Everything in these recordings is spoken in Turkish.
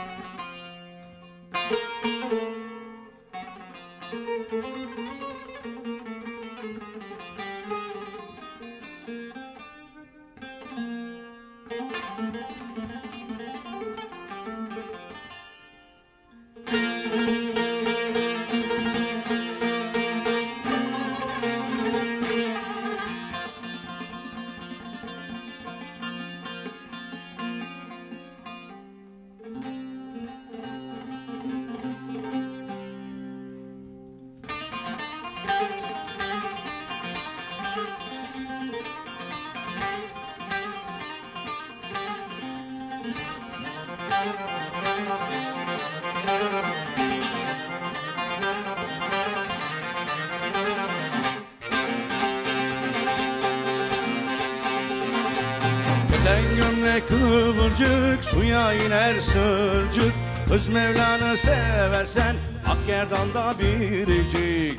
Keten gömlek kıvırcık, suya iner sırcık. Kız Mevlan'ı seversen ak gerdanda biricik.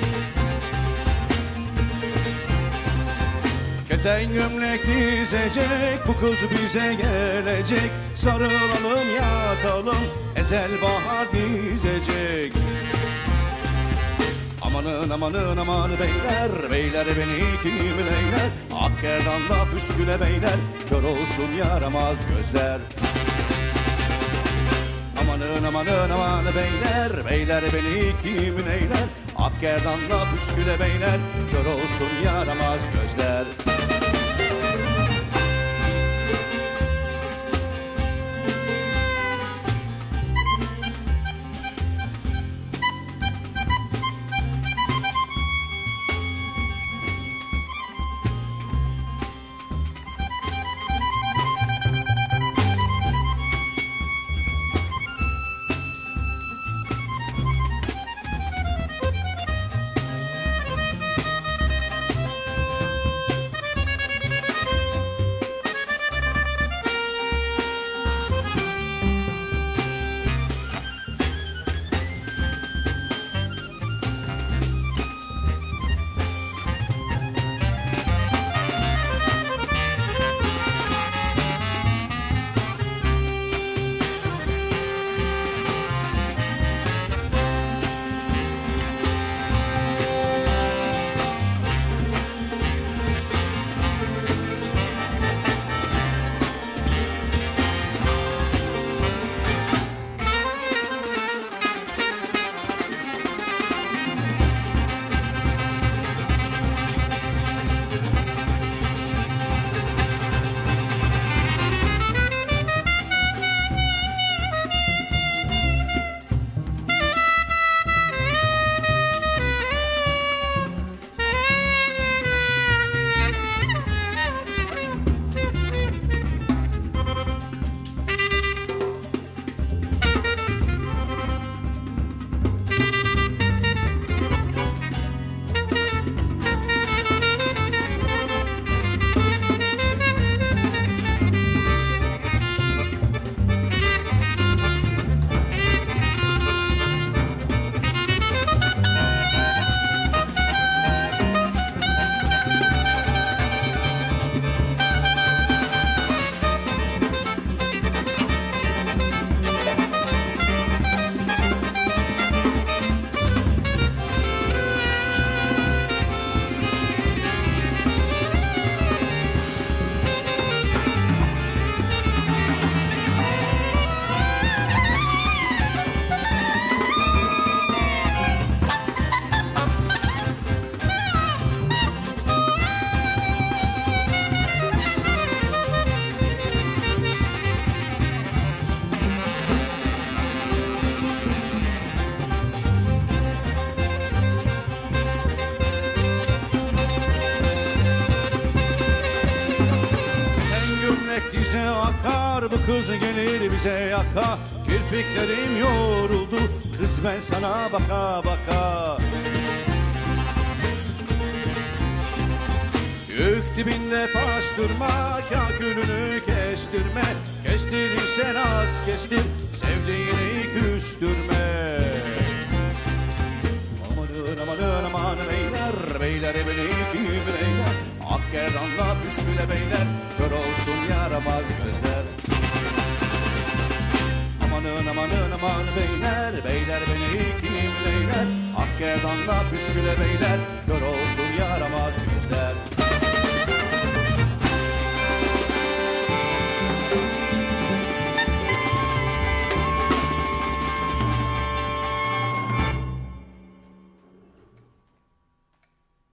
Keten gömlek dizecek, bu kız bize gelecek. Sarılalım yatalım, ezel bahar dizecek. Amanın amanın aman beyler, beyler beni kim eyler? Ak gerdanla püsküle beyler, kör olsun yaramaz gözler. Amanın amanın aman beyler, beyler beni kim eyler? Ak gerdanla püsküle beyler, kör olsun yaramaz gözler. Bize akar, bu kız gelir bize yaka. Kirpiklerim yoruldu, kız ben sana baka baka. Yük dibinde pastırma, kâkülünü kestirme. Kestirirsen az kestir, sevdiğini küstürme. Amanın amanın aman beyler, beyler beni kim beyler? Ak gerdanla püsküle beyler, kör olsun yaramaz gözler. Amanın aman beyler, beyler beni kim eyler? Akgerdanla püsküle beyler, kör olsun yaramaz.